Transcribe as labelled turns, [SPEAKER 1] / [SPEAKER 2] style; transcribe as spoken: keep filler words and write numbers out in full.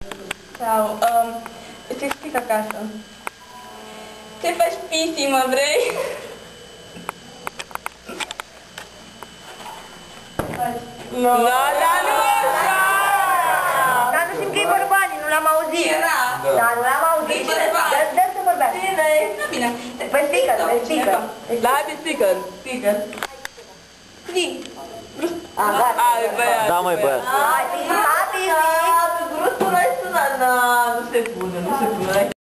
[SPEAKER 1] Sau, um, îți explic acasă. Ce faci, pisi, mă vrei?
[SPEAKER 2] No, dar nu așa!
[SPEAKER 3] Dar nu simt că e bărbanii, nu l-am auzit.
[SPEAKER 1] Era.
[SPEAKER 3] Da, nu l-am auzit. Dă- Dă să vorbească.
[SPEAKER 1] Bine, bine.
[SPEAKER 3] Pe speaker, pe speaker.
[SPEAKER 2] Da, pe speaker.
[SPEAKER 1] Speaker. Zi.
[SPEAKER 3] A, gata.
[SPEAKER 2] Ai, băiat.
[SPEAKER 4] Da, măi, băiat.
[SPEAKER 3] Hai, pisi, hai, pisi.
[SPEAKER 1] Brustul ăsta, da, nu se pune, nu se pune.